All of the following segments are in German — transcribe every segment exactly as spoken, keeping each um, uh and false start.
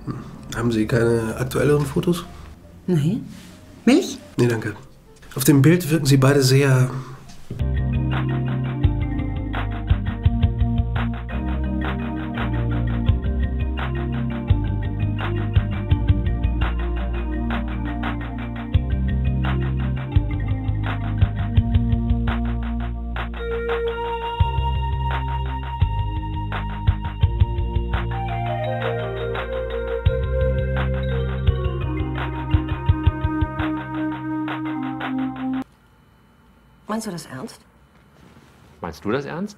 Haben Sie keine aktuelleren Fotos? Nein. Milch? Nee, danke. Auf dem Bild wirken Sie beide sehr... Meinst du das ernst? Meinst du das ernst?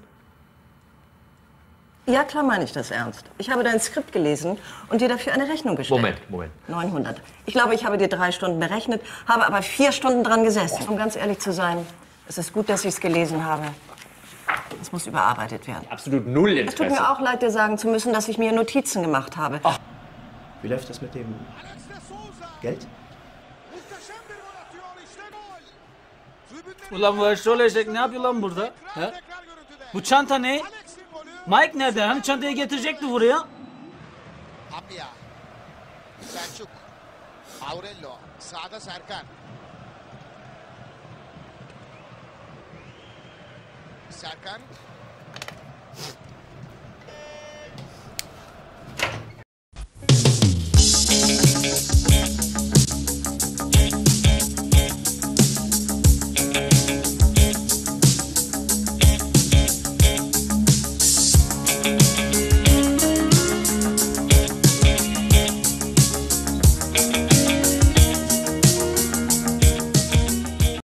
Ja, klar meine ich das ernst. Ich habe dein Skript gelesen und dir dafür eine Rechnung gestellt. Moment, Moment. neunhundert. Ich glaube, ich habe dir drei Stunden berechnet, habe aber vier Stunden dran gesessen. Um ganz ehrlich zu sein, es ist gut, dass ich es gelesen habe. Es muss überarbeitet werden. Absolut null Es Interesse. tut mir auch leid, dir sagen zu müssen, dass ich mir Notizen gemacht habe. Ach. Wie läuft das mit dem Geld? Ulan bu eşrol eşek ne yapıyor lan burada? He? Bu çanta ne? Mike nerede? Hani çantayı getirecekti buraya? Apia. Selçuk. Aurello. Sağda Serkan. Serkan.